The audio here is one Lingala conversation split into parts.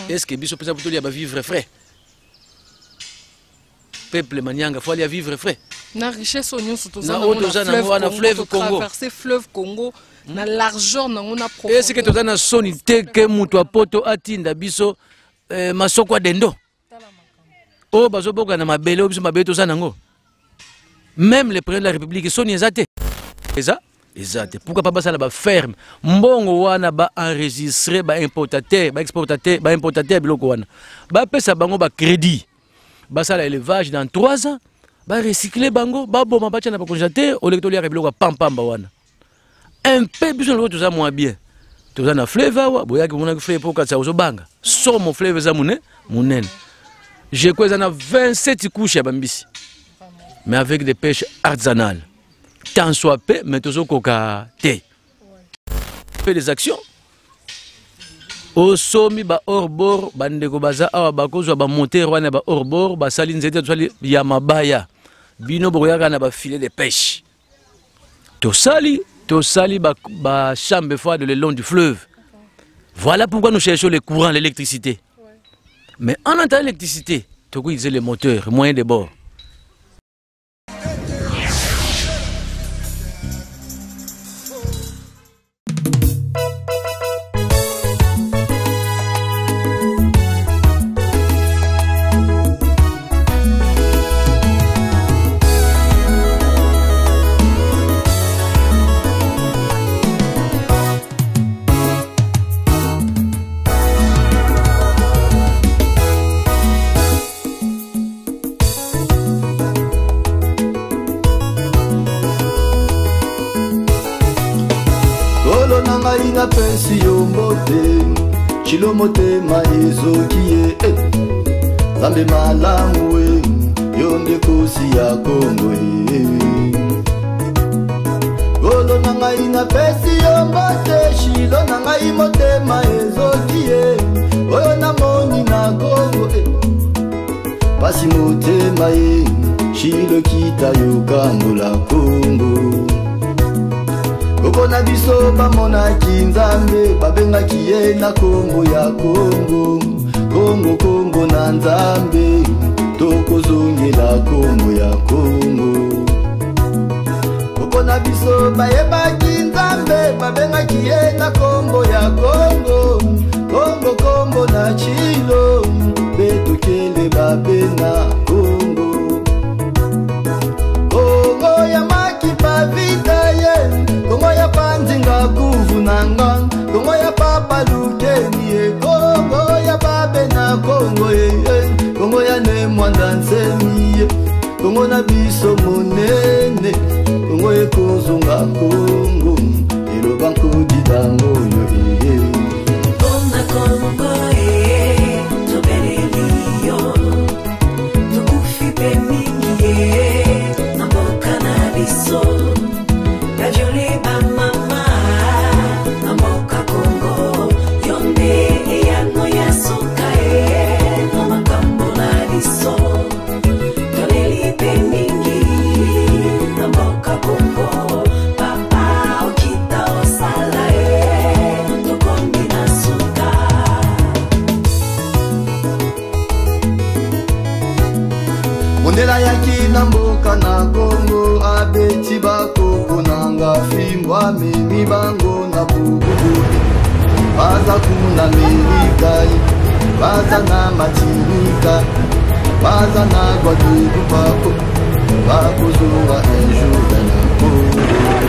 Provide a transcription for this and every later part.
Est-ce que biso pesa pour vivre frais? Peuple Manyanga, il faut aller vivre frais. Na richesse on surtout na fleuve Congo. Traverser fleuve Congo, na l'argent na on a profond. Est-ce que tu as na soni teke mutu apoto atinda biso masoko dendo? Oh bazo boka na mabele biso mabele to zanango. Même le président de la République soni ezate. Ezate. Pourquoi pas basala ba ferme? Mbongo wana ba enregistrer ba importateur, ba exportateur, ba importateur biloko wana. Ba pesa bango ba crédit. Basala élevage dans 3 ans. Ba recycler bango, ba boma ba tchana ba congélateur, au lecteur ya biloko pampamba wana. Un peu biso lo toza moins bien. Toza na fleuve wa, boya ki mona ki fleuve pour katsa ozo banga. Somo fleuve za munene. J'ai quoi en a 27 couches à Bambisi. Mais avec des pêches artisanales. Tant soit peu, mais toujours coca thé. Fait des actions. Au sommet, ba hors bord, bandeko baza, awa bakozo ba monter wana ba hors bord, ba saline zete tsali ya mabaya. Bino boyaka na ba filet de pêche. To sali ba chambre froide le long du fleuve. Voilà pourquoi nous cherchons le courant, l'électricité. Mais en entendant l'électricité, tu peux utiliser les moteurs, moyens de bord. Ina pensi yombote chilomote maizokie zambe malamu yonde kosi ya Kongo golo nanga ina pensi yombote chilo nanga imote maizokie oyo na moni na Kongo pasi mote mai chilo kita yokambola Kongo Kokona biso bamona kinzambe babenga kiye na Kongo ya Kongo Kongo Kongo na nzambe tokozongela Kongo ya Kongo Kokona biso bayeba kinzambe babenga kiye na Kongo ya Kongo Kongo Kongo na chilo betokele babena Kongo Kongo ya makipa vita ye Kongo ya panzinga kuvunanga Kongo ya papa lukeni Kongo ya babe na Kongo Kongo ya ne mwanda nsemi Kongo na biso monene Kongo ye kozonga Kongo Elo banko didango yo Konga Kongo tobeleliyo Tukufi pe mingi Namboka na biso Kajole ba mama Namboka Kongo Yonde eyano ya soka Namakambo na biso Toleli pe mingi Namboka Kongo Papa okita osala Tokombi na soka Mondela yaki namboka na Kongo Abeti bakoko nanga fimbwa memi bango na bugugu Baza kuna Amerika Baza na Martinika Baza na Guadeloupe bako Bako zunga enjuga na Kongo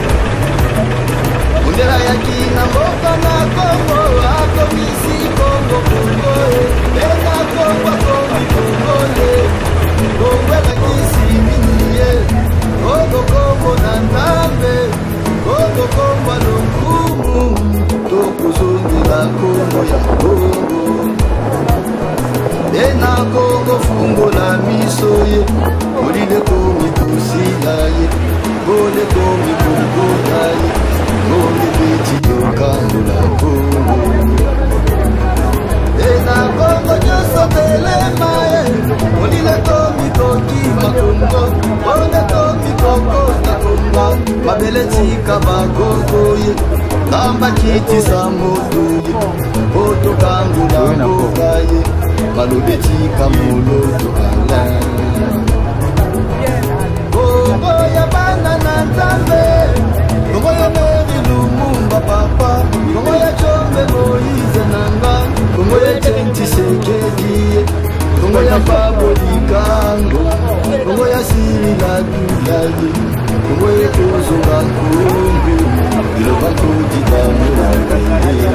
Mondela yaki namboka na Kongo Ako misi Kongo Kongo Eka Kongo Kongo Kongo la kisi miniye Kongo Kongo na ntambe Kongo Kongo lokumu Tokozongela Kongo ya Kongo Ena Kongo fungola miso ye Olile komi kusila ye Ole komi kukota ye Ole beti yokambola Kongo Ena Kongo nyoso telema ye Olile komi kokima Kongo Ole komi kokota Kongo Mabele tika bagogo ye Kamba kiti sa moto ye Oto kangula boga ye malobeti kamoloto ala Kongo ya bana na nzambe Kongo ya Meri Lumumba papa Kongo ya Chombe Moïse nanga Kongo ya Chenti Sekedi Kongo ya Pabo Likango Kongo ya Sila Dulaye Kongo ya Kozonga Kongo Iloba Kodida Mulaye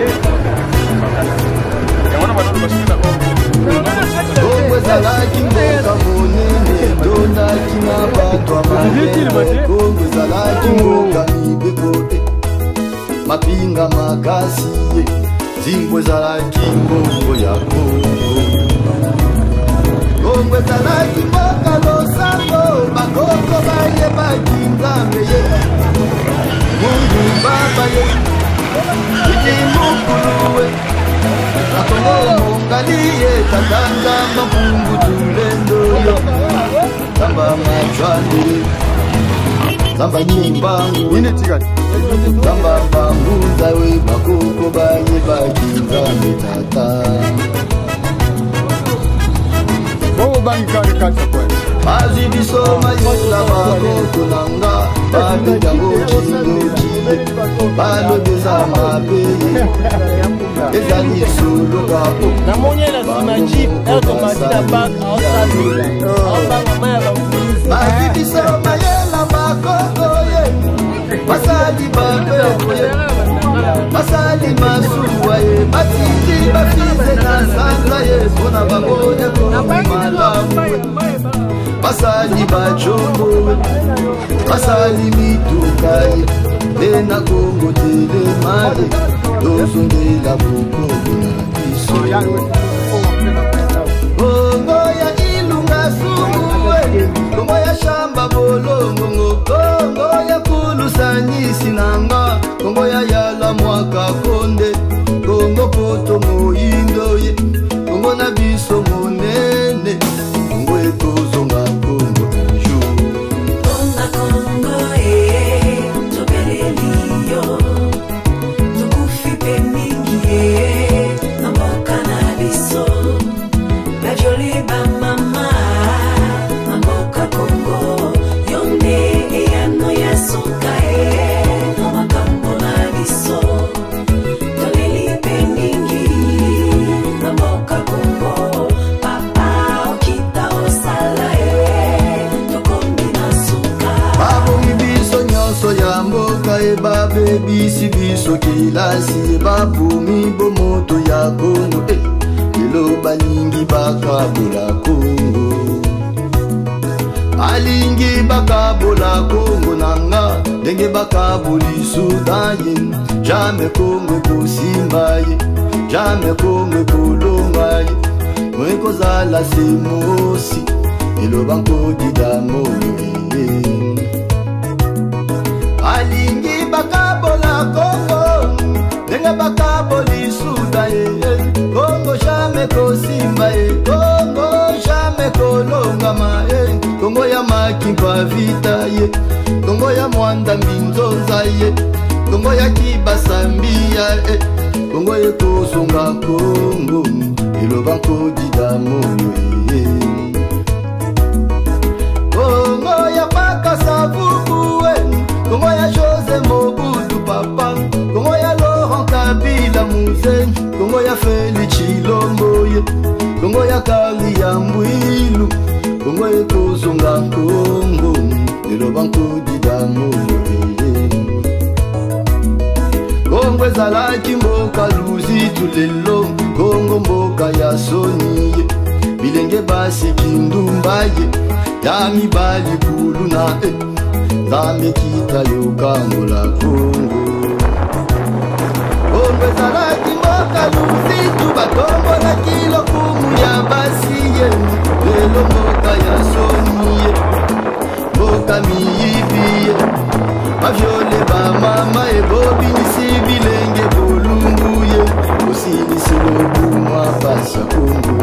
Kongo zalaki mboka monene Donaki na batwa manene Kongo zalaki mboka mibeko Mapinga makasi Zimbwe zalaki mbongo ya Kongo Kongo zalaki mboka losango Bakoko baye baki nzambe ye Mungu baba ye Iti mukuluwe Nakongo mongaliye Tatanga mapungu tulendo yo Tamba machwande Tamba nyimbangu Tamba banguza we Bakoko baye baki nzambe tata Mazi bisoma yela bakoko nanga Babidango chinochi Balo beza mapeye Ezali solo kapo Namonyela simajip Eltomati da bak Mazi bisoma yela bakoko ye Basali babeko ye Basali masuwa ye Batiti bafize na sanga ye Sona bagonya koma malamu Basali bachombo Basali mituka ye Tena Kongo telemale Dozongela bukongo na biso Kongo ya ilunga sumuwe Kongo ya shamba bolongo Kongo ya kulusanyisi nanga Kongo ya yala mwaka konde Kongo poto moindo ye Kongo na biso monene Kongo etozonga Kongo anjou Konga Kongo topeleliyo Tukufipe mingi na mboka na biso Bajoli ba mama na mboka Kongo Yonde eyano ya suka na makambo na biso Tolelipe mingi na mboka Kongo Papa okita osala Tokombi na suka Babo mibiso nyonso ya mboka babe bisi biso kilasi Babumi bomoto ya Kongo Lelo balingi bakabola Kongo Balingi bakabola Kongo nanga Denge bakaboli Sudan ye Jamais Kongo kosimba ye Jamais Kongo kolonga ye Mweko zala semosi Elo banko didamoyo Alingi bakabola Kongo Denge bakaboli Sudan ye Kongo jamais kosimba ye Kongo jamais kolonga ma ye Kongo ya makimpa vita ye Kongo ya mwanda minzonza ye Kongo ya kibasambia ye Kongo ye kozonga Kongo Iloba kodida moyo ye Kongo ya paka savubu we Kongo ya Jose Mobutu papa Kongo ya Laurent Kabila Muze Kongo ya Félix Tshilombo ye Kongo ya Kali ya Mbwilu Kongo ye kozonga Kongo Iloba kodida moyo ye Kongo ezalaki mboka luzitu lelo Kongo mboka ya soni ye Bilenge basi kindumba ye Ya mibali kulu na Nzambe kita yokambola Kongo Kongo ezalaki mboka luzitu Batombola kilokumu ya basi ye Lelo mboka ya soni ye Mboka miyibi ye Baviole ba mama ebobinisi bilenge bolumbu ye Osilisi lobumwa basi ya Kongo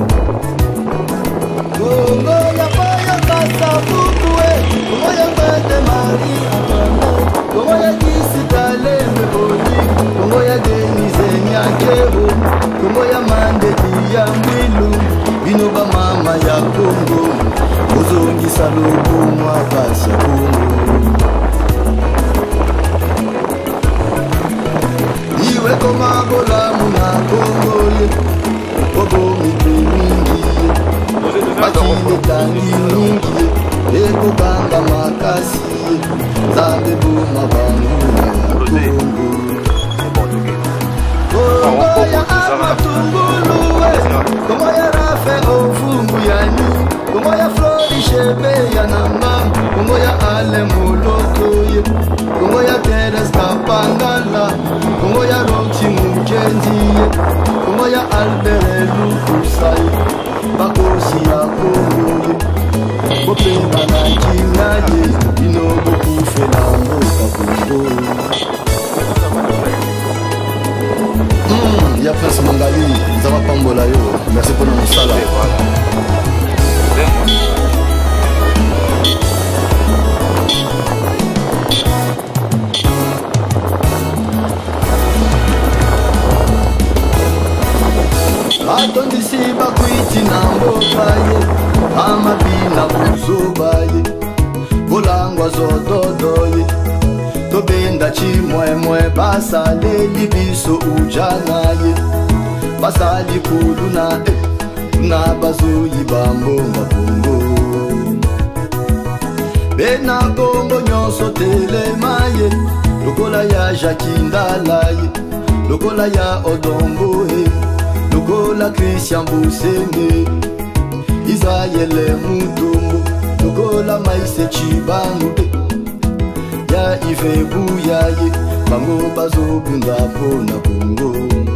Kongo ya paya kasa bukwe Kongo ya mbete mari akane Kongo ya kisita lembe boni Kongo ya denize nyakero Kongo ya mande di ya mwilu bino bamama ya Kongo ozongisa lokumwa pasi ya Kongo iwe koma bolamu na Kongo ye bobo mitwe mingi ye bakiletani mingi ye ekokanga makasi ye zambe boma bangu ya Kongo Kongo ya amatunguluwe Kongo ya rafe ovungu ya ni Kongo ya flori shebe ya nanga Kongo ya ale molotoye Kongo ya teres kapangala Kongo ya roxy mujenziye Kongo ya albere lukusaye Bakosi ya Kongo ye Bopenga na kinyaye Ino bokufela mboka Kongo Ya Prince Mangali, nous avons pas mbola yo. Merci pour nous sala. Atondisi bakwiti na mboka ye, amabina kuzoba ye, bolangwa zododo ye. Tobenda chimwemwe basaleli biso ujana ye basali kuluna na bazoyi bambonga Kongo bena Kongo nyonso telema ye lokola ya Jakindala ye lokola ya Odombo ye lokola Christian Busenge Israele Mutombo lokola Maïse Chibangu ya ife buyaye bango bazobunda pona Kongo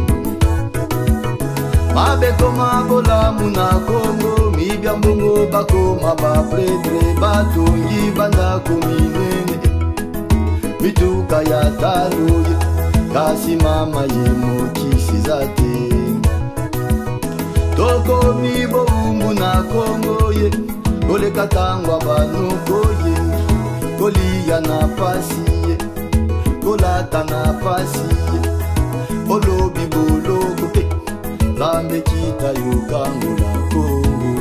mabeko mabolamu na Kongo mibya mbongo bakoma bapretre batongi bandako minene mituka ya taloye kasi mama ye mokisi zate toko mibo umbu na Kongo ye koleka tangwa banoko ye kolia na pasi ye kolata na pasi ye olobi boloko zambe kita yokango na Kongo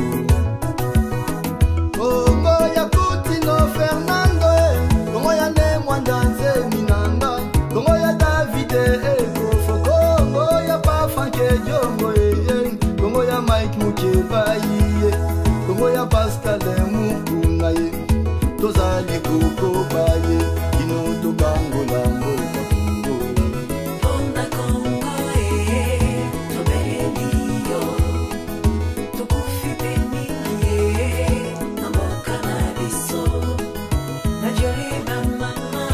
Kongo ya Kutino Fernando Kongo ya Nemwanda Nzeminanga Kongo ya Davide Ekofo Kongo ya Pafanke Jongo Kongo ya Mike Mukebayi Kongo ya Pascal Mukuna ye tozali kukobaye ino tokangola mboka Kongo Onda Kongo tobeliyo tokufipe mingi na mboka na biso na joli mama.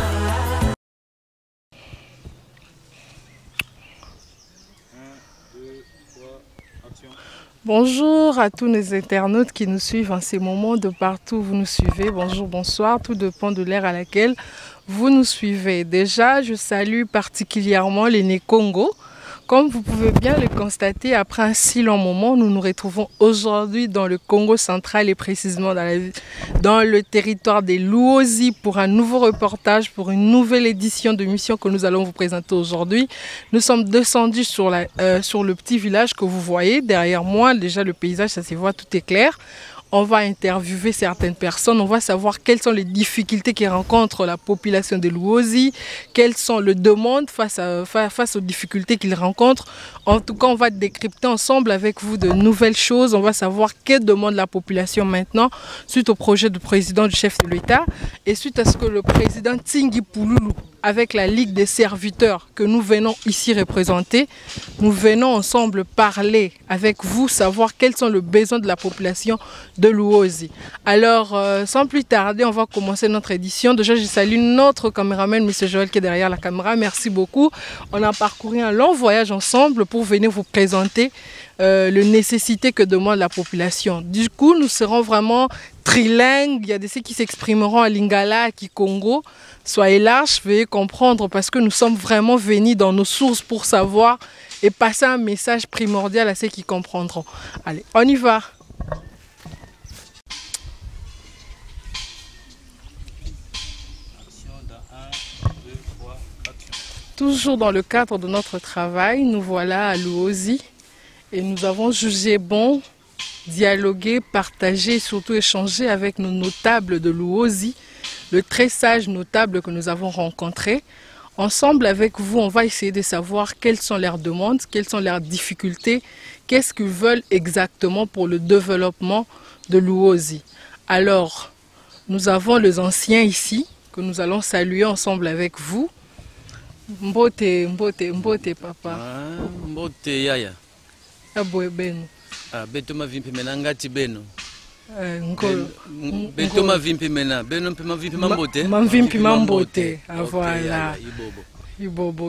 Bonjour à tous nos internautes qui nous suivent en ces moments de partout où vous nous suivez. Bonjour, bonsoir, tout dépend de l'ère à laquelle vous nous suivez. Déjà, je salue particulièrement les Né Congo. Comme vous pouvez bien le constater, après un si long moment, nous nous retrouvons aujourd'hui dans le Congo central et précisément dans le territoire des Luozi pour un nouveau reportage, pour une nouvelle édition de mission que nous allons vous présenter aujourd'hui. Nous sommes descendus sur le petit village que vous voyez derrière moi. Déjà le paysage, ça se voit, tout est clair. On va interviewer certaines personnes, on va savoir quelles sont les difficultés que rencontre la population de Luozi, quelles sont les demandes face aux difficultés qu'ils rencontrent. En tout cas, on va décrypter ensemble avec vous de nouvelles choses. On va savoir quelle demande la population maintenant suite au projet du président du chef de l'État et suite à ce que le président Tsingi Pouloulou, avec la Ligue des serviteurs que nous venons ici représenter, nous venons ensemble parler avec vous, savoir quels sont les besoins de la population de Luozi. Alors, sans plus tarder, on va commencer notre édition. Déjà, je salue notre caméraman, M. Joël, qui est derrière la caméra. Merci beaucoup. On a parcouru un long voyage ensemble pour venir vous présenter les nécessités que demande la population. Du coup, nous serons vraiment trilingues. Il y a des ceux qui s'exprimeront en Lingala, à Kikongo. Soyez larges, veuillez comprendre parce que nous sommes vraiment venus dans nos sources pour savoir et passer un message primordial à ceux qui comprendront. Allez, on y va. Toujours dans le cadre de notre travail, nous voilà à Luozi Et nous avons jugé bon dialoguer, partager, surtout échanger avec nos notables de Luozi, le très sage notable que nous avons rencontré. Ensemble avec vous, on va essayer de savoir quelles sont leurs demandes, quelles sont leurs difficultés, qu'est-ce qu'ils veulent exactement pour le développement de Luozi. Alors, nous avons les anciens ici, que nous allons saluer ensemble avec vous. Mbote, mbote, mbote, papa. Mbote, yaya. Aboe beno. Beto mavimpi mena ngati beno. Beto mavimpi mena. Beno mpe mavimpi mambote. Mavimpi mambote. Voilà. Ibobo.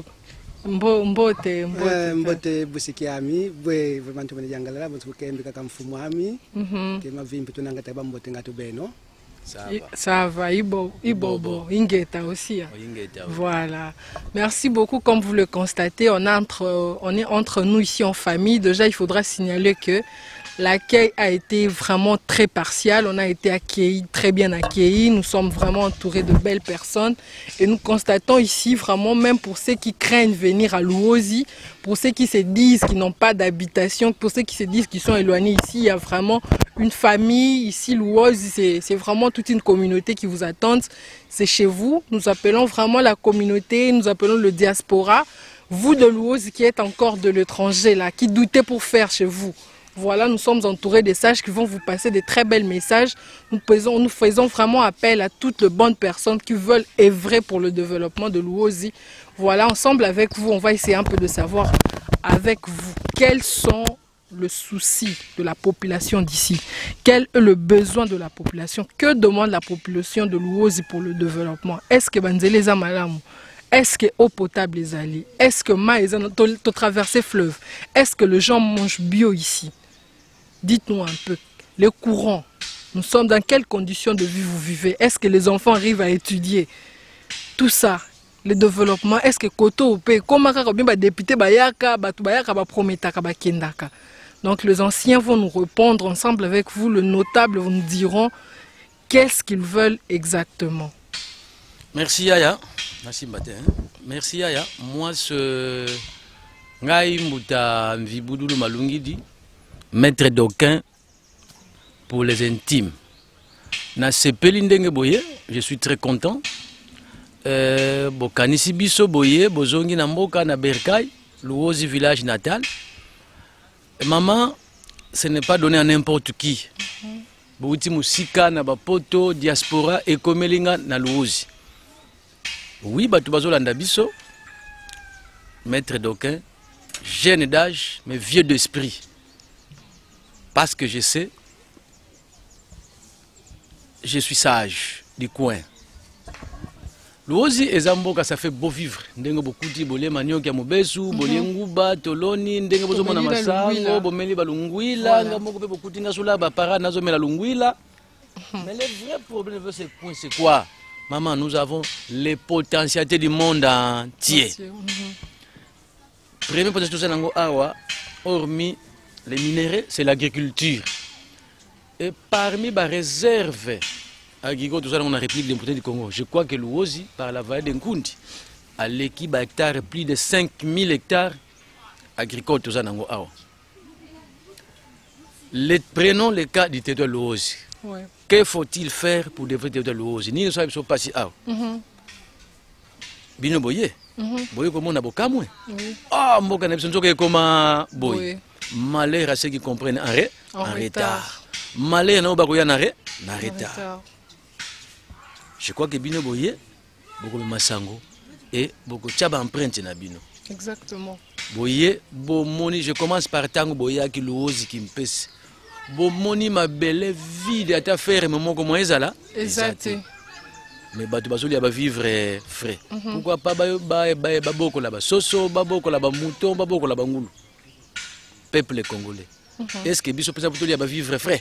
Mbote. Mbote busiki ami. Bwe vraiment tumene jangala. Mbote kembi kaka mfumu ami. Ke mavimpi tunangata ba mbote ngatu beno. Ça va, Ibobo, Ingeta aussi. Voilà. Merci beaucoup. Comme vous le constatez, on est entre nous ici en famille. Déjà, il faudra signaler que l'accueil a été vraiment très partial. On a été accueillis, très bien accueillis. Nous sommes vraiment entourés de belles personnes. Et nous constatons ici vraiment, même pour ceux qui craignent venir à Luozi, pour ceux qui se disent qu'ils n'ont pas d'habitation, pour ceux qui se disent qu'ils sont éloignés ici, il y a vraiment une famille ici, Luozi, c'est vraiment toute une communauté qui vous attend. C'est chez vous. Nous appelons vraiment la communauté, nous appelons le diaspora. Vous de Luozi qui êtes encore de l'étranger là, qui doutez pour faire chez vous. Voilà, nous sommes entourés des sages qui vont vous passer de très belles messages. Nous faisons vraiment appel à toutes les bonnes personnes qui veulent œuvrer pour le développement de Luozi. Voilà, ensemble avec vous, on va essayer un peu de savoir avec vous quels sont les soucis de la population d'ici. Quel est le besoin de la population? Que demande la population de Luozi pour le développement? Est-ce que Banzele Zamalam? Est-ce que eau potable les alliés? Est-ce que maïs te traverser fleuve? Est-ce que les gens mangent bio ici? Dites-nous un peu, les courants, nous sommes dans quelles conditions de vie vous vivez? Est-ce que les enfants arrivent à étudier? Tout ça, le développement, est-ce que Koto peut, comment bien député Bayaka, Batoubayaka, Prometaka, Kendaka? Donc les anciens vont nous répondre ensemble avec vous, le notable vont nous diront qu'est-ce qu'ils veulent exactement. Merci Yaya. Merci Mbate. Merci Yaya. Moi, ce Ngai Mouta Mviboudou Malungidi, maître d'aucun pour les intimes. Na sepelindenge boye, je suis très content. Bokanisi biso boye, bozongi na mboka na Berkay, Luozi village natal. Maman, ce n'est pas donné à n'importe qui. Bouti musika na bapoto diaspora et komelinga na Luozi. Oui, batu bazolanda biso, maître d'aucun, jeune d'âge, mais vieux d'esprit. Parce que je sais, je suis sage du coin. Luozi et Zamboka, ça fait beau vivre. Ndengo bokuti bolé manioki ya mobesu, bolé nguba, toloni, ndengo bozo mona masango, bomeli balungwila, ngamoko pe bokuti nasula ba para nazo mela lungwila. Mais le vrai problème de ce point c'est quoi? Maman, nous avons les potentialités du monde entier. Premier potentialité nango awa, hormis les minéraux, c'est l'agriculture. Et parmi les réserves agricoles, tout ça dans la République démocratique du Congo, je crois que Luozi, par la vallée d'Nkundi, a l'équipe à hectares, plus de 5000 hectares agricoles, tout ça dans awa. Prenons le cas du territoire de Luozi. Ouais. Que faut-il faire pour développer le territoire de Luozi? Ni ne sommes pas si awa. Bino boye. Boye comme on a bokamwe. Ah, mboka na biso nzoka koma boye. Malheur à ceux qui comprennent en retard. Malheur na obakoya na retard. Je crois que bino boye beaucoup de masango et beaucoup de empreinte na bino. Exactement. Boye bomoni, je commence par tango boya ki Luozi qui me pèse. Bomoni ma belle vie de ta faire moment comme ezala. Exact. Mais batu bazoli ba vivre frais. Pourquoi pas ba boko la ba soso, ba boko la ba mouton, ba boko la ba ngulu. Peuple congolais. Est-ce que biso pesa pour ba vivre frais?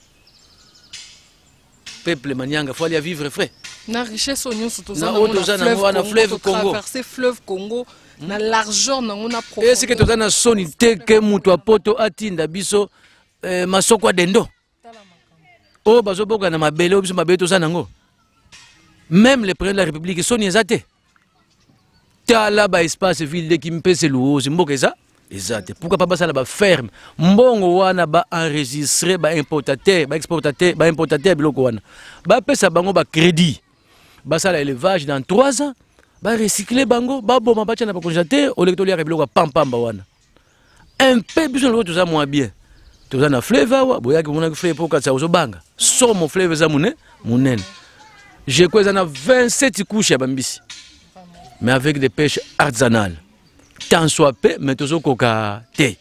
Peuple manianga faut aller vivre frais. Na richesse on surtout ça na fleuve Congo. Traverser fleuve Congo na largeur na on a profond. Est-ce que tozana soni teke mutu apoto atinda biso masoko dendo? Oh bazo boka na mabele biso mabele tozana ngo. Même le président de la République, Soni Ezate. Tala ba espace ville qui me pèse Luozi. Mboka eza Exact. Pourquoi pas ça là ferme mbongo wana ba enregistrer ba importateur ba exportateur ba importateur biloko wana ba pesa bango ba crédit ba sala élevage dans 3 ans ba recycler bango ba boma ba tchana ba congélateur au lecteur ya biloko pampamba wana un peu besoin de tout ça moins bien tout ça na fleuve wa boya ki mona fleuve pour katsa ozo banga so mon fleuve za munene j'ai quoi ça na 27 couches ya bambisi mais avec des pêches artisanales. Tant soit peu, mais toujours coca té.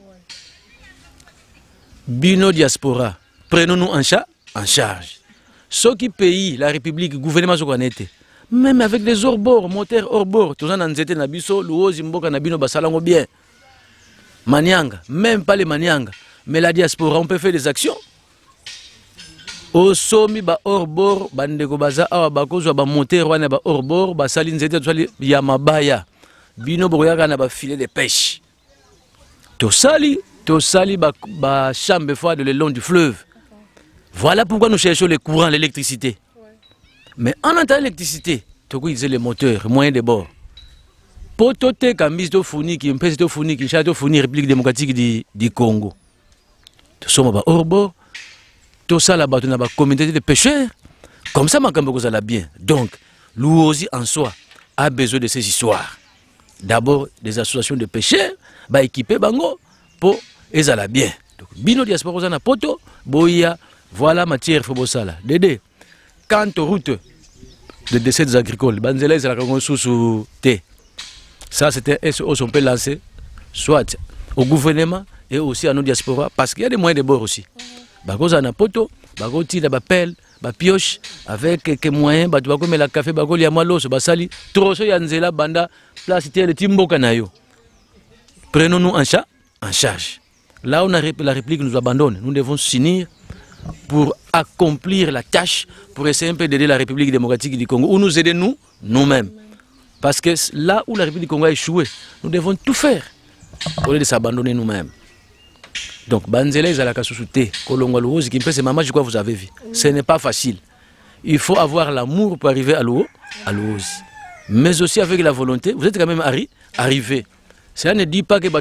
Bino diaspora, prenons-nous en charge. Ce qui paye la République, le gouvernement, même avec des hors-bords, moteurs hors-bord, tout ça, nous étions dans biso, l'ouozi mboka na bino basalango bien. Manianga, même pas les manianga, mais la diaspora, on peut faire des actions. Au sommet, ba hors-bord, bandeko baza, awa bakozwa ba moteur wana ba hors-bord, ba sali nzete tsali ya mabaya. Bino boyaka na ba filet de pêche. To sali ba chambre fois de le long du fleuve. Voilà pourquoi nous cherchons le courant, l'électricité. Mais en attendant l'électricité, tu peux utiliser les moteurs, moyens de bord. Pour tout te kambis to fourni qui empêche to fourni qui château fourni République démocratique du Congo. Tu sommes ba hors bord. Tout ça là-bas, tu n'as pas communauté de pêcheurs. Comme ça, ma cambo ça bien. Donc, l'ouozi en soi a besoin de ces histoires. D'abord, des associations de pêcheurs, bah équiper bango pour les ala bien. Donc, bino diaspora na poto, boya, voilà matière faut ça Dédé, quant aux routes de décès agricoles, banzela ils la sous thé. Ça c'était SOS on peut lancer, soit au gouvernement et aussi à nos diaspora, parce qu'il y a des moyens de bord aussi. Bagoza na poto, bagoti da bapel, ba pioche avec quelques moyens, ba tu comme la café bagoli ya maloso basali, troso ya nzela banda place le timboka na yo. Prenons-nous en charge. Là où la République nous abandonne, nous devons s'unir pour accomplir la tâche, pour essayer un peu d'aider la République démocratique du Congo, ou nous aider nous-mêmes. Parce que là où la République du Congo a échoué, nous devons tout faire au lieu de s'abandonner nous-mêmes. Donc, Banzela, ils ont la casse-sous-té, Kolongwalououz, qui me fait, c'est maman, je crois que vous avez vu. Ce n'est pas facile. Il faut avoir l'amour pour arriver à l'Ououz. Mais aussi avec la volonté, vous êtes quand même arrivé. Cela ne dit pas que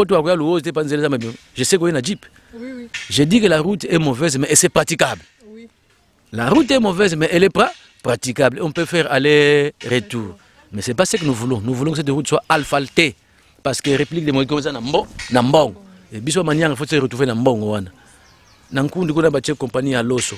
je sais qu'il y a un jeep. Oui. Je dis que la route est mauvaise, mais c'est praticable. Oui. La route est mauvaise, mais elle est praticable. On peut faire aller-retour. Mais ce n'est pas ce que nous voulons. Nous voulons que cette route soit asphaltée. Parce que la République démocratique est en Mbong. Et biso maniang faut se retrouver dans Mbongo wana. Nankundu kuna bache compagnie à Loso.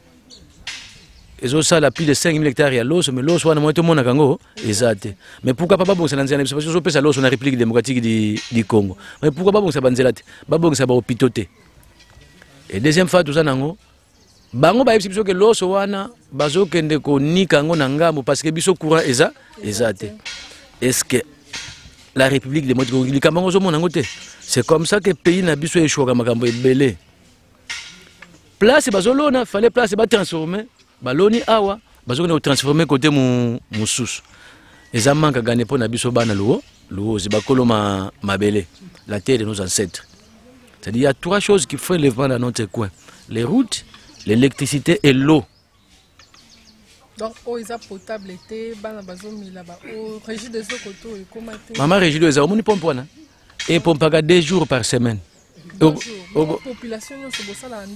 Ezo sala plus de 5000 hectares à Loso, mais Loso wana moto mona kango ezate. Mais pourquoi pas babonga na nzela parce que zo pesa Loso na République démocratique du Congo. Mais pourquoi babonga banzela te? Babonga ba hôpitaux te. Et deuxième fois tout ça nango bango ba biso que Loso wana bazo kende ko nika ngo na ngambo parce que biso courant ezate. Est-ce que la République démocratique du Congo c'est comme ça que le pays n'a pas échoué à Makambo et Belé. Place bazolona, fallait place ba transformer, baloni awa, bazolona transformer côté mon sous. Les amants qui gagné pour nabiso bana l'eau, c'est bakolo ma belé, la terre de nos ancêtres. C'est-à-dire il y a 3 choses qui font le vent dans notre coin. Les routes, l'électricité et l'eau. Donc, eau est potable été, bana bazomi là-bas. Régie des eaux koto et comment tu? Maman régie des eaux, on y pompe là. Et pompe 2 jours par semaine. La population c'est ça là.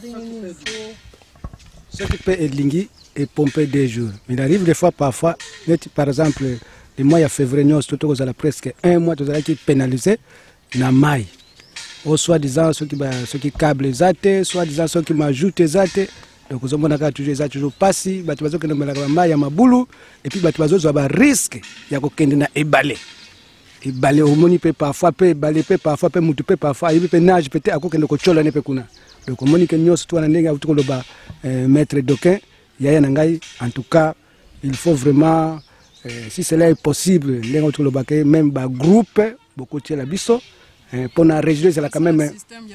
Ce qui peut être lingui et pomper 2 jours. Mais il arrive des fois parfois, par exemple, le mois de février, tout vous avez presque 1 mois, vous avez été pénalisé dans maille. Ou soit-disant ceux qui câblent les athées, soit-disant ceux qui m'ajoutent les athées. Donc vous avez toujours passé, vous avez toujours maille à maboulou, et puis vous avez un risque de ébaler. Ébaler au moni peut parfois, peut ébaler, peut parfois, peut moutou, peut parfois, il peut nager, peut-être à côté de la ne peut kuna. Donc au moni que nous sommes tous les maître d'aucun, en tout cas, il faut vraiment, si cela est possible, même un groupe, beaucoup de biso, pour la région, c'est quand même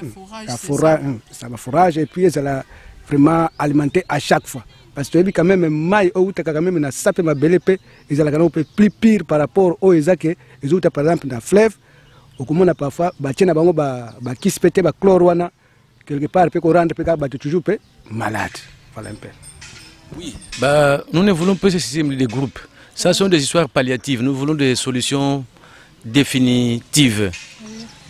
un forage, et puis c'est vraiment alimenté à chaque fois. Parce que quand même maille ou quand même na sapé ma belle paix ils ont plus pire par rapport aux ezake ils ont par exemple dans fleuve au comment on a parfois bâtir bango ba kiss pété ba chlore wana quelque part peut qu'on rendre peut ba toujours malade voilà un peu. Oui, bah nous ne voulons pas ce système de groupes. Ça sont des histoires palliatives. Nous voulons des solutions définitives.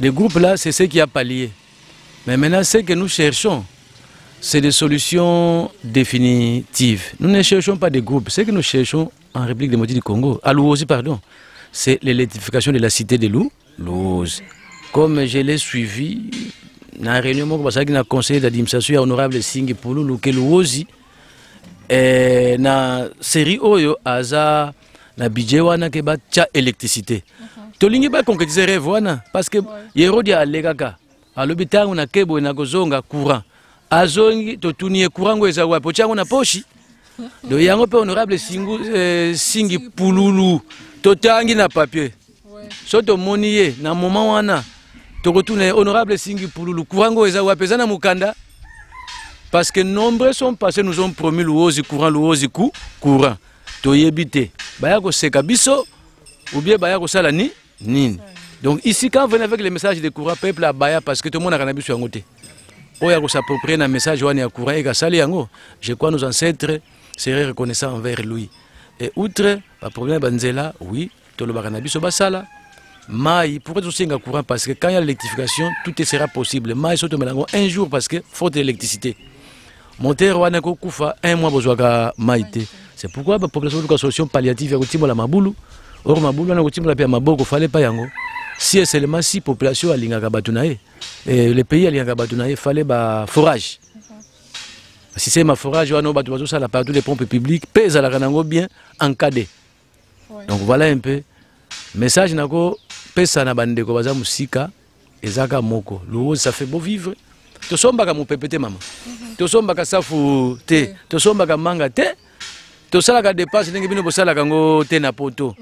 Les groupes là, c'est ce qui a pallié. Mais maintenant, ce que nous cherchons, c'est des solutions définitives. Nous ne cherchons pas des groupes. Ce que nous cherchons en République démocratique du Congo, à Luozi, pardon, c'est l'électrification de la cité de Luozi. Comme je l'ai suivi, dans la réunion, dans le conseil d'administration, honorable Singi Poulou, Luozi, et dans la série Oyo, Aza, na budget wana ke ba tia électricité. Tolingi ba concrétiser rêve wana parce que Yerodi a legaka. A l'hôpital na kebo na kozonga courant. Azongi to tunie courant ngo eza wapo chango na poshi. Do yango pe honorable Singi Poululu to tangi na papier. So to moniye na moment wana to retourner honorable Singi Poululu courant ngo eza wapo na mukanda. Parce que nombreux sont passés, nous ont promis Luozi courant. Toyebite. Bayako sekabiso ou bien bayako sala ni nini. Donc ici quand vous venez avec les messages de courant peuple à baya parce que tout le monde a cannabis sur ngote. Oyako s'approprier un message wani à courant et sali yango. Je crois nos ancêtres seraient reconnaissants envers lui. Et outre le problème banzela, oui, tout le cannabis au basala. Maï, pourquoi tout ça courant parce que quand il y a l'électrification, tout sera possible. Maï surtout maintenant un jour parce que faute d'électricité. Monter wana ko kufa un mois besoin maïté. C'est pourquoi la population a une solution palliative à la Maboulou. Or, Maboulou, on a Maboko, fallait pas yango. Si et seulement si la population a l'ingabatunae, et le pays a l'ingabatunae, il fallait un forage. Si c'est ma forage, on a ça la partout des pompes publiques, pèse à la ranango bien encadré. Donc voilà un peu. Message nako, pèse à la bande ko baza musika, ezaka moko. L'eau, ça fait beau vivre. To somba mon pépété maman. To somba ka safu te, to somba ka manga te. To sala ka dépasse ndenge bino bosala kango te na poto.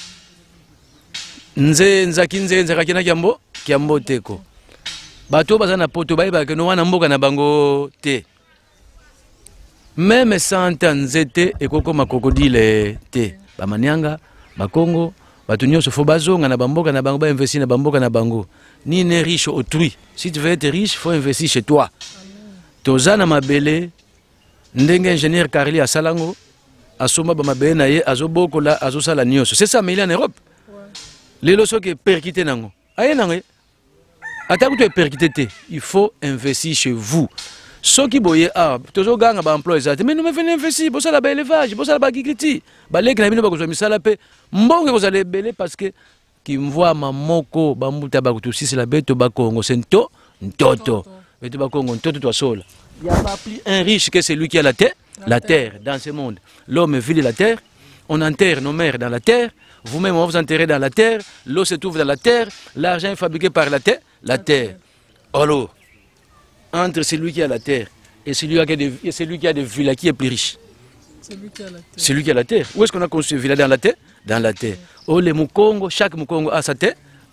Nzaki nzaka kina kiambo teko. Bato baza na poto bayi ba ke no wana mboka na bango te. Même sans nzete ekoko makokodile te. Ba manianga, ba Congo, bato nyonso fo bazonga na bamboka na bango ba investir na bamboka na bango. Ni ne riche autrui. Si tu veux être riche, faut investir chez toi. Toza na mabele ndenge ingénieur Carly a salango. Asoma bamabé na ye azoboko la azosala nyonso. C'est ça mais il est en Europe. Les loso qui perquité nango. Aye nango. Ata ku perquité, il faut investir chez vous. Ceux qui boye tozo ganga ba emploi exact. Mais nous me venez investir pour ça la élevage, pour ça la agriculture. Ba lek na bino ba kozwa misala pe mbongo ko zale belé parce que qui me voit mamoko bambuta ba kutusi c'est la bête ba Congo sento ntoto. Bête ba Congo ntoto toi seul. Il n'y a pas plus un riche que celui qui a la terre dans ce monde. L'homme vit de la terre, on enterre nos mères dans la terre, vous-même on va vous enterrer dans la terre, l'eau se trouve dans la terre, l'argent est fabriqué par la terre. Alors, entre celui qui a la terre et celui qui a des villas, qui est plus riche? Celui qui a la terre. Où est-ce qu'on a construit une villa dans la terre? Dans la terre. Oh, les Mukongo, chaque Mukongo a sa terre.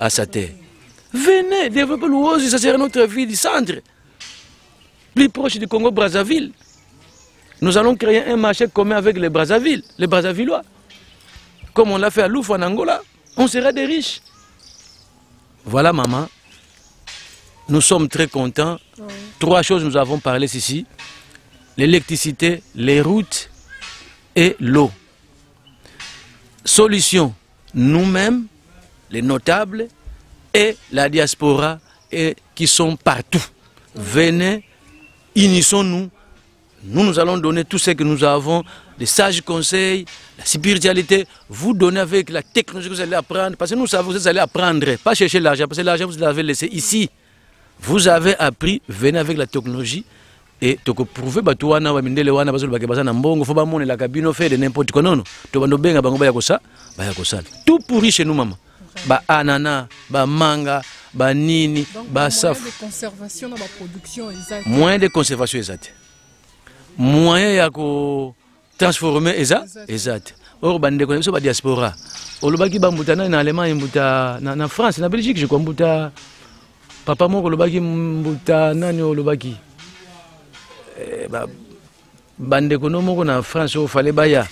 Venez, développez Luozi, ça sera notre ville du centre. Plus proche du Congo-Brazzaville. Nous allons créer un marché commun avec les Brazzavillois. Comme on l'a fait à Louf en Angola, on sera des riches. Voilà maman, nous sommes très contents. Trois choses nous avons parlé ici. L'électricité, les routes et l'eau. Solution, nous-mêmes, les notables et la diaspora qui sont partout. Venez, unissons-nous. Nous allons donner tout ce que nous avons, les sages conseils, la spiritualité. Vous donnez avec la technologie que vous allez apprendre. Parce que nous savons que vous allez apprendre, pas chercher l'argent. Parce que l'argent, vous l'avez laissé ici. Vous avez appris, venez avec la technologie. Et tu peux prouver que tu as n'importe quoi. Tout pourri chez nous, maman. Ananas, manga, nini, saf. Moins de conservation dans la production exacte. Moins de conservation exacte. Moyen de transformer exact. Or, bande connaissons pas diaspora. Olobaki bambuta na Allemagne, mbuta na France, na Belgique, je crois mbuta. Papa moko olobaki mbuta nani olobaki. Bande konomoko na France au fallait baya.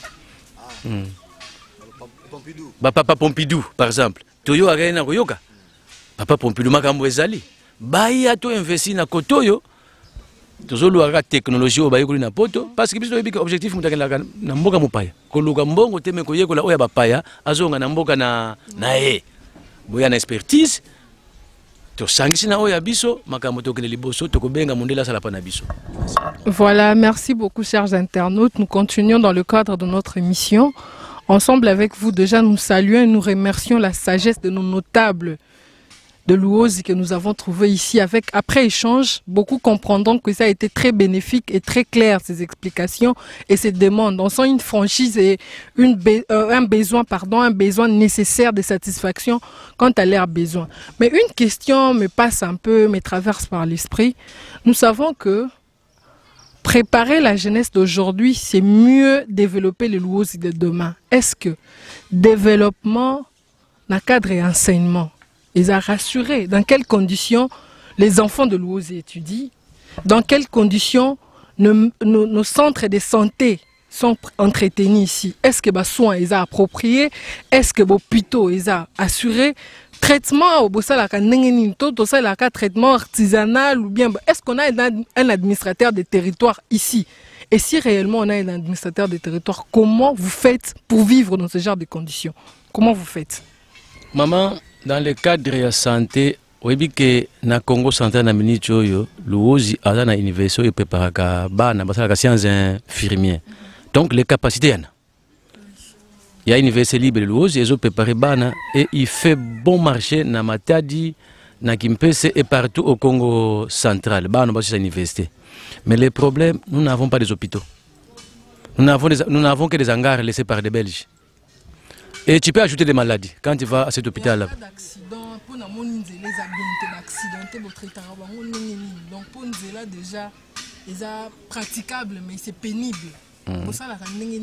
Papa Pompidou par exemple. Toyo agena koyoka. Papa Pompidou makambo ezali. Baya to investi na kotoyo. Tozolo aga technologie obayekoli na poto parce que biso yebika objectif mutakela na mboka mopaya koluka mbongo teme koyekola oya bapaya azonga na mboka na boya na expertise tosangisi na oyo ya biso makambo tokende liboso tokobenga mondele asala pa na biso. Voilà, merci beaucoup chers internautes. Nous continuons dans le cadre de notre émission. Ensemble avec vous, déjà nous saluons et nous remercions la sagesse de nos notables de Luozi que nous avons trouvé ici. Après échange, beaucoup comprendront que ça a été très bénéfique et très clair, ces explications et ces demandes. On sent une franchise et un besoin nécessaire de satisfaction quant à leurs besoins. Mais une question me passe un peu, me traverse par l'esprit. Nous savons que préparer la jeunesse d'aujourd'hui, c'est mieux développer le Luozi de demain. Est-ce que développement, dans le cadre et enseignement, ils ont rassuré dans quelles conditions les enfants de Luozi étudient, dans quelles conditions nos centres de santé sont entretenus ici. Est-ce que les soins sont appropriés? Est-ce que les hôpitaux sont assurés? Traitement, traitement artisanal ou bien est-ce qu'on a un administrateur de territoire ici? Et si réellement on a un administrateur de territoire, comment vous faites pour vivre dans ce genre de conditions? Comment vous faites? Maman, dans le cadre de la santé, oui que na Congo central na minute oyo Luozi à na université et préparaka bana basala sciences infirmières. Donc les capacités yana. Il y a une université libre de Luozi, ils ont préparé bana et il fait bon marché na Matadi, na Kimpese et partout au Congo central. Bana basala université. Mais le problème, nous n'avons pas des hôpitaux. Nous n'avons que des hangars laissés par des Belges. Et tu peux ajouter des maladies quand tu vas à cet hôpital-là. Donc pour nous là déjà, c'est praticable mais c'est pénible. Pour ça,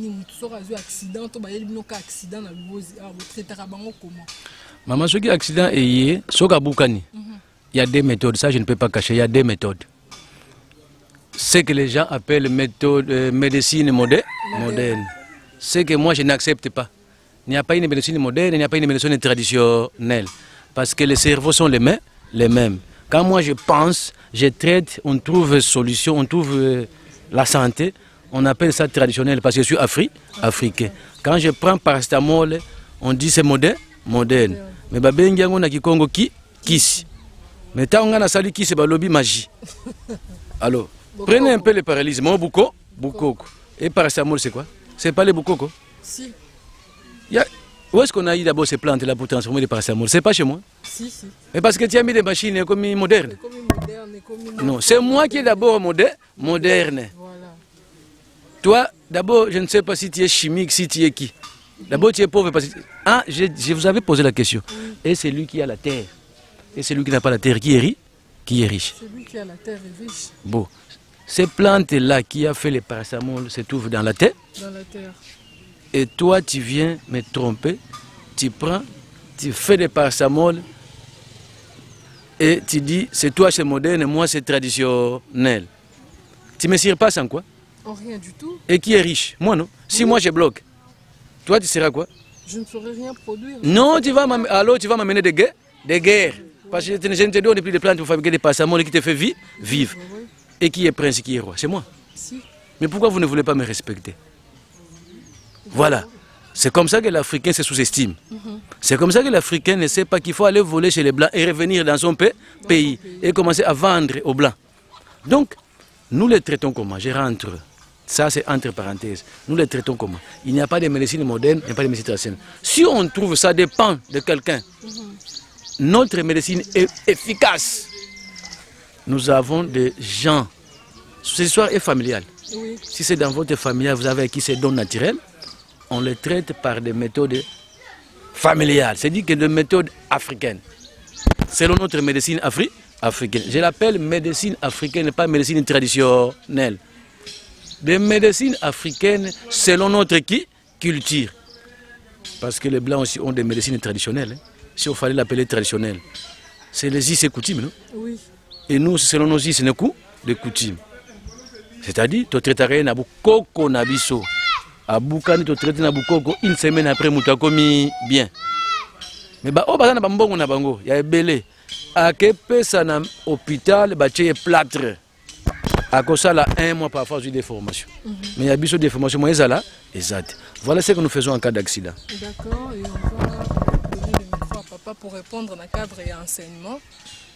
maman, ce qui est accident est il y a des méthodes, ça je ne peux pas cacher, il y a des méthodes. Ce que les gens appellent médecine moderne, ce que moi je n'accepte pas. Il n'y a pas une médecine moderne, il n'y a pas une médecine traditionnelle. Parce que les cerveaux sont les mêmes. Quand moi je pense, je traite, on trouve solution, on trouve la santé, on appelle ça traditionnel parce que je suis africain. Quand je prends paracétamol, on dit c'est moderne. Mais babengi yango na Kikongo kisi. Mais tant on a sali kisi ba lobby magie. Alors, prenez un peu le paralysie, moi bukoko. Et paracétamol c'est quoi? C'est pas le bukoko? Si. Où est-ce qu'on a eu d'abord ces plantes-là pour transformer les paracétamol? C'est pas chez moi? Si. Mais parce que tu as mis des machines comme modernes. Non, c'est moi qui est d'abord moderne. Voilà. Toi, d'abord, je ne sais pas si tu es chimique, si tu es qui. D'abord, tu es pauvre parce que... Ah, je vous avais posé la question. Et c'est lui qui a la terre. Et c'est lui qui n'a pas la terre qui est riche. C'est lui qui a la terre est riche. Bon, ces plantes-là qui a fait les paracétamol se trouvent dans la terre. Dans la terre. Et toi, tu viens me tromper, tu prends, tu fais des paracétamol et tu dis, c'est toi c'est moderne et moi c'est traditionnel. Tu ne me sers pas sans quoi? Oh, rien du tout. Et qui est riche? Moi non. Si moi je bloque, toi tu seras quoi? Je ne saurais rien produire. Non, tu vas m'amener des guerres. Parce que je ne te donne plus de plantes pour fabriquer des paracétamol qui te fait vivre. Et qui est prince, qui est roi? C'est moi. Si. Mais pourquoi vous ne voulez pas me respecter? Voilà. C'est comme ça que l'Africain se sous-estime. C'est comme ça que l'Africain ne sait pas qu'il faut aller voler chez les Blancs et revenir dans son pays et commencer à vendre aux Blancs. Donc, nous les traitons comment? Je rentre. Ça, c'est entre parenthèses. Nous les traitons comment? Il n'y a pas de médecine moderne, il n'y a pas de médecine traditionnelle. Si on trouve ça dépend de quelqu'un. Notre médecine est efficace. Nous avons des gens. Cette histoire est familiale. Oui. Si c'est dans votre famille, vous avez acquis ces dons naturels, on les traite par des méthodes familiales, c'est-à-dire que des méthodes africaines. Selon notre médecine africaine. Je l'appelle médecine africaine, pas médecine traditionnelle. Des médecines africaines selon notre culture. Parce que les Blancs aussi ont des médecines traditionnelles. Si on fallait l'appeler traditionnelle. C'est les us et coutumes, non? Oui. Et nous, selon nos us et coutumes. C'est-à-dire, tu traites na bukoko na biso. A Boukani, tu traites na bukoko, une semaine après, tu as commis bien. Mais bah, oh, bah, na bambongo na bango, il y a belé. A kepe ça na hôpital, bah, tu es plâtre. À cause ça, là, 1 mois parfois, j'ai des formations. Mais il y a biso des formations, moi, là, exact. Voilà ce que nous faisons en cas d'accident. D'accord, et on va donner le micro à papa pour répondre dans le cadre et enseignement.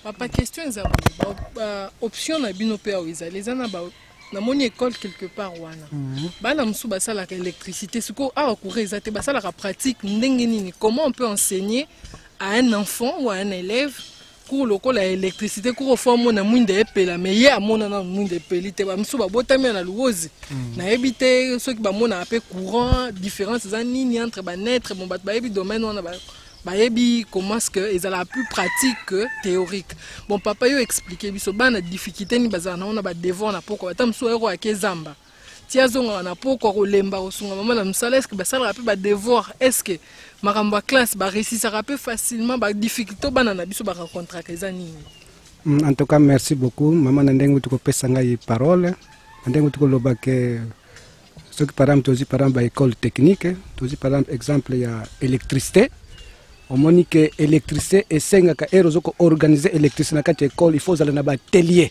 Papa, question est option na bino pe au ezali ezana ba na mon école quelque part wana. Bana musu basala ka électricité siko a courre ezate basala ka pratique ndenge nini. Comment on peut enseigner à un enfant ou à un élève cours local la électricité cours forme na mwinde epela mais ya mona na mwinde epelite ba musu ba botami na luozi. Na ebite ceux qui ba mona apé courant différence za nini entre ba naître bon ba ebi domaine wana ba bayebi comment est-ce que ils ont plus pratique que théorique. Bon papa yo expliquer biso bana difficulté ni bazana on a ba devoir na poko batamso ero akezamba. Tia zonga na poko ko lemba osunga mama na msala est-ce que basala rapé ba devoir est-ce que makamba classe ba réussir rapé facilement ba difficulté bana na biso ba rencontrer kezani. En tout cas merci beaucoup maman ndengo tuko pesa ngai parole ndengo tuko loba ke ce qui par exemple aussi par exemple école technique aussi par exemple il y a électricité. On moni que l'électricité et sengaka erozoko organiser électricité na kati école il faut aller na ba atelier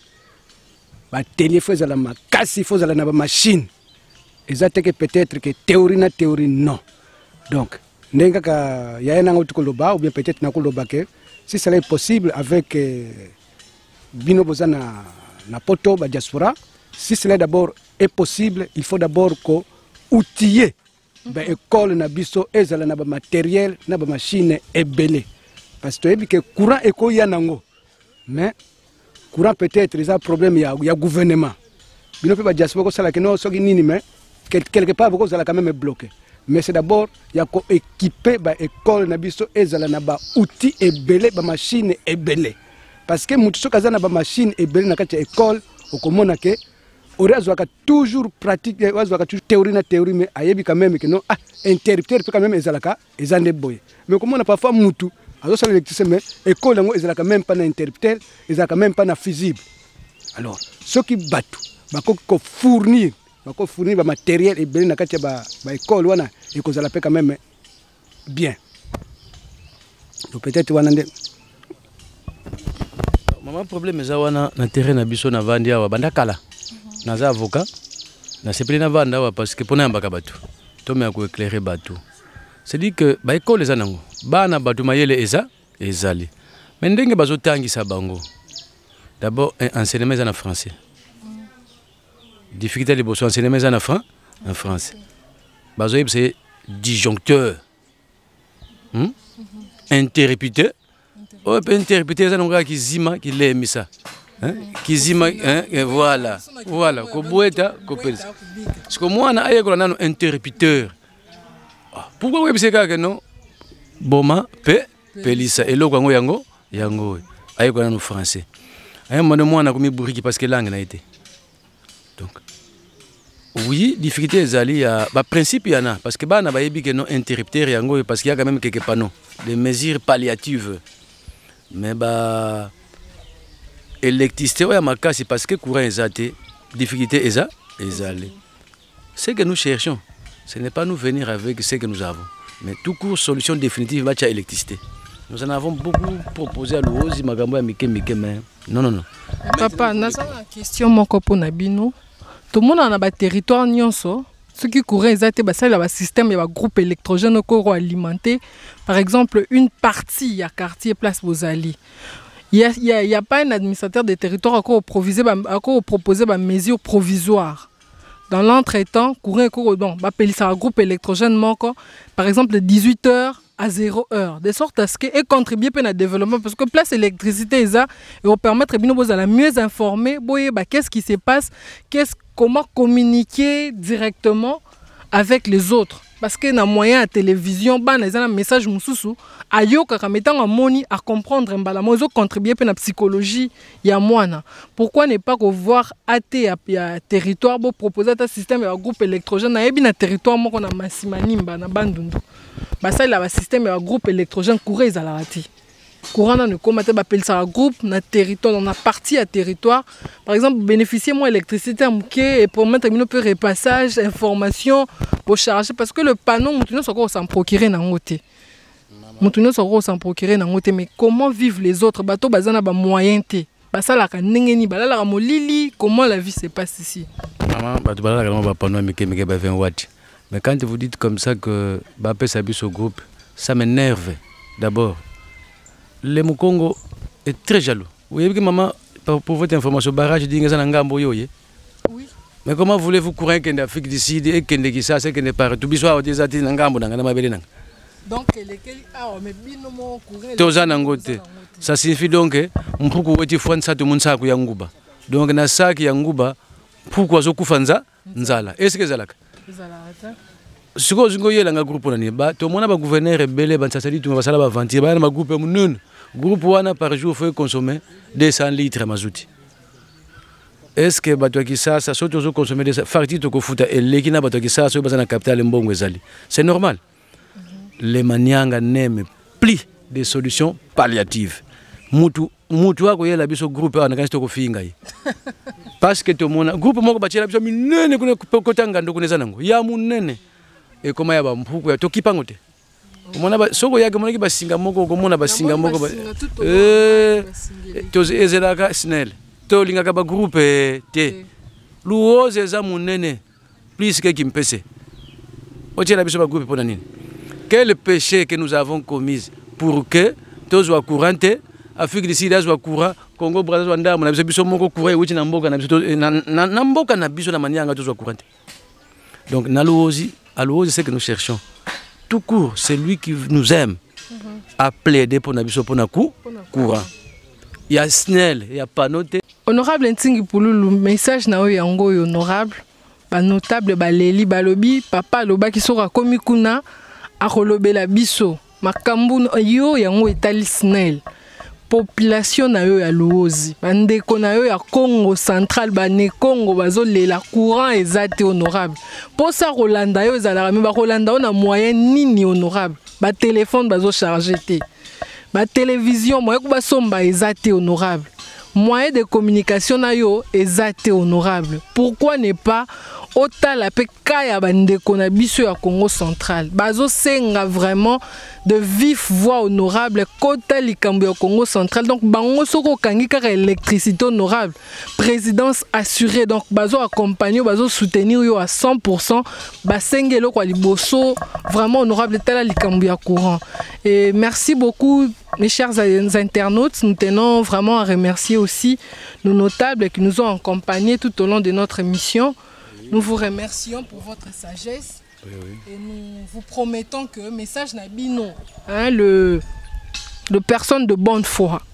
il faut aller na makasi il faut aller na ba machine ezate que peut-être que théorie na théorie non donc ndenga ka ya na ngoto koloba ou bien peut-être na koloba que si cela est possible avec bino bozana na poto ba diaspora si cela d'abord est possible il faut d'abord ko outiller ba école na biso ezala na ba matériel na ba machine ebele parce que ebi que courant eko ya nango mais courant peut-être il y a problème ya gouvernement bino pe ba diaspora ko sala que non soki nini mais quelque part boko sala quand même bloqué mais c'est d'abord ya ko équiper ba école na biso ezala na ba outils ebele ba machine ebele parce que mutu soka za na ba machine ebele na kati école okomona ke Orazwaka toujours pratique, orazwaka toujours théorie na théorie, mais ayebi quand même que non, interrupteur peut quand même ezalaka, ezande boy. Mais comme on a parfois mutu, alors ça l'électricité, mais école lango ezalaka même pas na interrupteur, ezalaka même pas na fusible. Alors, ceux qui battent, bako fournir ba matériel et bien na kati ba école wana, et qu'on quand même bien. Donc peut-être wana nde. Maman problème eza wana na terrain na biso na vandi awa bandakala. Naza avocat na sepeli na vanda wa parce que pona mbaka batu to me ko éclairer batu c'est dit que ba école za nango bana batu mayele eza ezali mais ndenge bazo tangisa bango d'abord enseignement en français difficulté de bosso enseignement en français bazo c'est disjoncteur interrupteur o pe interrupteur za nango ki zima ki lemisa Kizima, voilà, Kobueta, Kopelisa. Parce que moi, je suis un interrupteur. Pourquoi vous avez dit non? Boma, Pelisa, et l'autre, Yango, Yango, je suis un français. Moi, je suis un bourrique parce que langue n'a été. Donc, oui, difficulté, il y a un principe, il y en a. Parce que il y a un interrupteur, Yango, parce qu'il y a quand même quelques panneaux, des mesures palliatives. Mais, électricité ouais makasi parce que courant ezate difficulté ezale ce que nous cherchons ce n'est pas nous venir avec ce que nous avons mais tout court solution définitive va électricité nous en avons beaucoup proposé à l'ozi magambo ya mike mais non papa nasa la question moko pona bino tout le monde na ba territoire nyonso ce qui courant ezate ba sala ba système ya ba groupe électrogène ko alimenter par exemple une partie ya quartier place Bozali. Il y a pas un administrateur des territoires à proposer des mesures provisoires. Dans l'entretemps, courant un groupe électrogène par exemple de 18h à 0h, de sorte à ce qu'il contribue à le développement parce que place électricité et on permettre de mieux informer qu'est-ce qui se passe, comment communiquer directement avec les autres. Parce que dans moyen à télévision, il y a un message mususu ayo kaka mettant en moni à comprendre mbala mozo contribuer à la psychologie ya mwana. Pourquoi ne pas voir até ya territoire pour proposer un système de groupe électrogène na yebi na territoire moko na Masimanimba na Bandundu. Ba ça il y a un système de groupe électrogène couré ezalati. Courant dans le comité appelle ça un groupe na territoire dans la partie à territoire par exemple bénéficier moins électricité et pour mettre un peu repassage information pour charger parce que le panneau nous sommes s'en procurer dans côté nous sommes s'en procurer dans côté mais comment vivent les autres bateaux bazana ba moyen té basa la kanengeni balala ka molili comment la vie se passe ici maman bateau balala ka ba panneau mais ba 20 watts mais quand vous dites comme ça que ba peut s'habiller au groupe ça m'énerve d'abord. Le Mukongo est très jaloux. Oui, maman, pour votre information, barrage d'Ingasa Nangambo yoye. Oui. Mais comment voulez-vous courir qu'en Afrique du Sud et qu'en Guissa, c'est qu'en est partout, bisous des atis Nangambo, Nangamabelena. Donc, lesquels. Ah, mais binomo courir. Tozanangote. Ça signifie donc que Mpuku weti Fwansa to Munsaku Yanguba. Donc, na saki Yanguba, pourquoi Zokufanza, Nzala. Est-ce que Zalak? Ce que vous avez un groupe, tout le monde a gouverneur rebelle, tout le monde a vendu, tout le monde a groupe. Groupe par jour, il faut consommer 200 litres de mazout. Est-ce que ça surtout consommer des fartis de kofuta et l'équina ça sur la capitale mbongwezali? C'est normal. Les manianga n'aiment plus des solutions palliatives. Mutu wako yela biso groupe wana kansto ko fingai. Parce que tout le monde groupe moko bachela biso minene kuna kotanga ndo kuneza nango. Ya munene. Et comment ya ba mpuku ya tokipango te. Mona ba soko yake mona ki basinga moko ko mona basinga moko ba to ezelaka snel. To linga ka ba groupe te. Luoze za munene. Plus que kimpese. Otiela biso ba groupe pona nini? Quel péché que nous avons commis pour que tous soient courantés, Afrique du Sud soit courant, Congo Brazzaville soit ndamo na biso moko courant uti na mboka na biso na mboka na biso na manianga tous soient courantés. Donc naluozi, aluozi c'est que nous cherchons. Tout court, c'est lui qui nous aime à plaider pour na biso pour na courant. Il y a Snell, il y a Panote. Honorable Ntingi Pululu, message na yango honorable, ba notable ba leli balobi papa loba ki sora komi kuna akolobela biso makambu yo yango etali Snell. Population na yo ya Luozi, bandeko na yo ya Congo central, bane Congo bazolela courant ezate honorable. Pour ça Rolanda yo ezalaka me ba Rolanda na moyen nini honorable. Ba téléphone bazo charger te. Ba télévision moyen ko basomba ezate honorable. Moyen de communication na yo ezate honorable. Pourquoi ne pas otala pe kaya bandeko na biso ya Congo central bazo senga vraiment de vif voix honorable kota likambo ya Congo central, donc bango soko kangi kaka électricité honorable présidence assurée, donc bazo accompagner bazo soutenir yo à 100%, basengelo kwa liboso vraiment honorable tala likambo ya courant. Et merci beaucoup mes chers internautes, nous tenons vraiment à remercier aussi nos notables qui nous ont accompagnés tout au long de notre émission. Nous vous remercions pour votre sagesse et nous vous promettons que message Nabino, hein, le personne de bonne foi,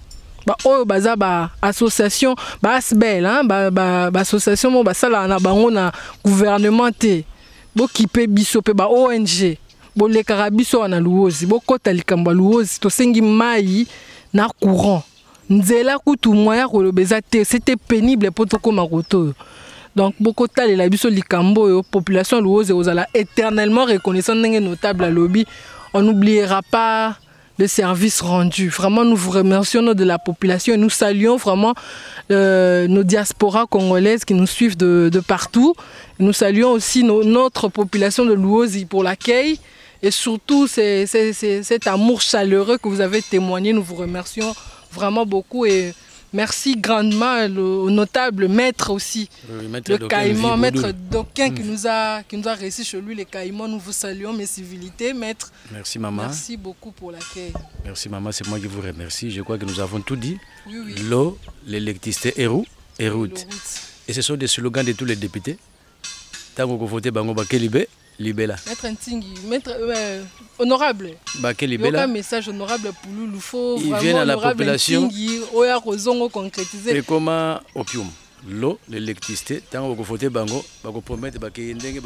association, asbel, hein, association, sala na bango na gouvernement te, qui peut bisope ONG, les carabiso na Luozi, kota likamba Luozi, to sengi mai na courant, nzela kutu moya kolobeza te, c'était pénible pour toko maroto. Donc, beaucoup de la population Luozi ozala éternellement reconnaissant notable à lobby. On n'oubliera pas le service rendu. Vraiment, nous vous remercions de la population et nous saluons vraiment nos diasporas congolaises qui nous suivent de partout. Nous saluons aussi notre population de Luozi pour l'accueil et surtout cet amour chaleureux que vous avez témoigné. Nous vous remercions vraiment beaucoup et merci grandement au notable maître aussi, maître le Caïman, maître Doquin qui nous a reçu chez lui, les Caïmans. Nous vous saluons, mes civilités, maître. Merci maman. Merci beaucoup pour l'accueil. Merci maman, c'est moi qui vous remercie. Je crois que nous avons tout dit. Oui. L'eau, l'électricité et route. Et ce sont des slogans de tous les députés. Tant que vous votez Bango Bakelibé, Libela. Maître Ntingi, maître honorable. Il y a un message honorable pour nous. Il faut vraiment à la population. Concrétiser. Et comment opium, l'eau, l'électricité, tant que vous votez Bango, vous promettez que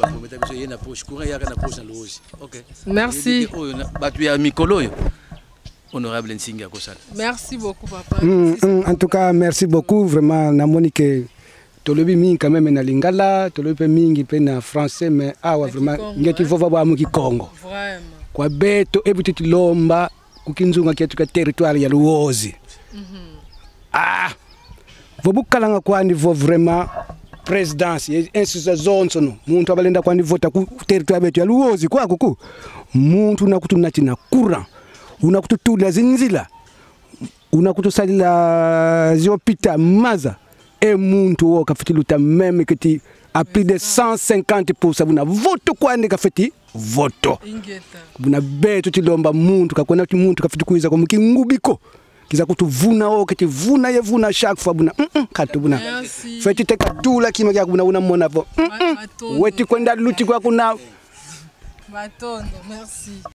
merci. Honorable Ntingi Akosala. Merci beaucoup papa. En tout cas, merci beaucoup vraiment Namonique. Tolobi mingi quand même na lingala, tolobi mingi pe na français, mais awa vraiment ngeti vova ba mu Congo. Vraiment. Kwa beto ebutiti lomba kukinzunga kyetu ka territoire ya Luozi. Vobukalanga kwa niveau vraiment présidence institution zone sono. Muntu abalenda kwa niveau ta ku territoire betu ya Luozi kwa kuku. Muntu nakutunati na courant. Unakututula zinzila. Unakutusalila ziopita maza. Et muntu wo kafiti luta même que tu à plus de 150% buna voto kwa ndeka fiti voto buna beto tilomba muntu kakona muntu kafiti kuiza ko mukingubiko kiza kutuvuna o kiti vuna ye vuna chaque fois buna katubuna feti te katula kima kya kuna una mona vo weti kwenda luti kwa kuna Matondo, merci.